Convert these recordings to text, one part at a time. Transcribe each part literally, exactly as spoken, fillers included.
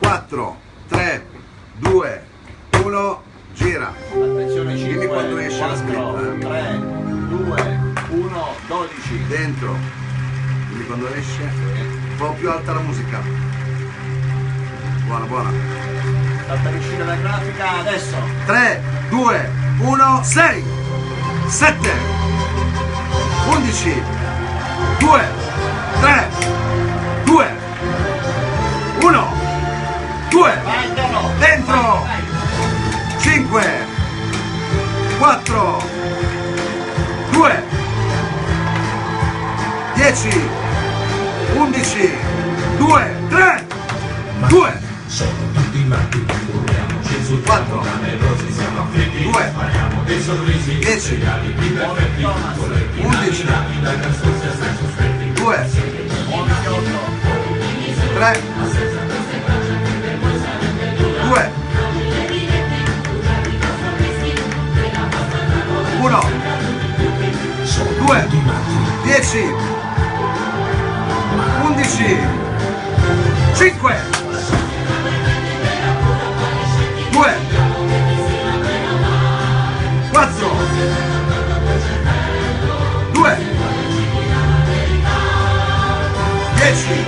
quattro, tre, due, uno, gira. Attenzione, cinque, Dimmi quando esce la split. tre, due, uno, dodici. Dentro. Dimmi quando esce. Un po' più alta la musica. Buona, buona. Sta per uscire la grafica adesso. tre, due, uno, sei, sette, undici, due, tre, due, uno, due, Vai, Tono. dentro, Vai, vai. cinque, quattro, due, dieci, undici, due, tre, due, Sono tutti matti, corriamo, ci insultiamo, camerosi, siamo affetti, due, spariamo dei sorrisi, dieci, regali imperfetti, colletti undici, nati dai nascosti a stare sospetti, due, otto, tre, due, uno, sono due, tutti matti, dieci, undici, cinque, due, quattro, due, dieci,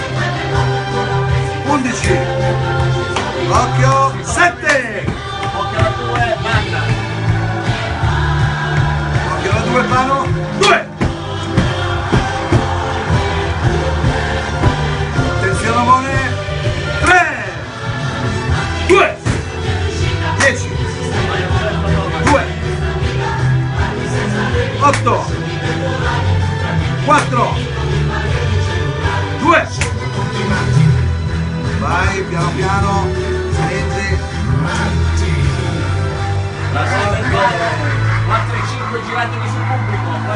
undici, occhio, sette, occhio alla due, banda. occhio alla due, pano, due, attenzione amore, tre, due, dieci, due, otto, quattro, due, vai piano piano, spingi, La sette, quattro e cinque, giratevi sul pubblico.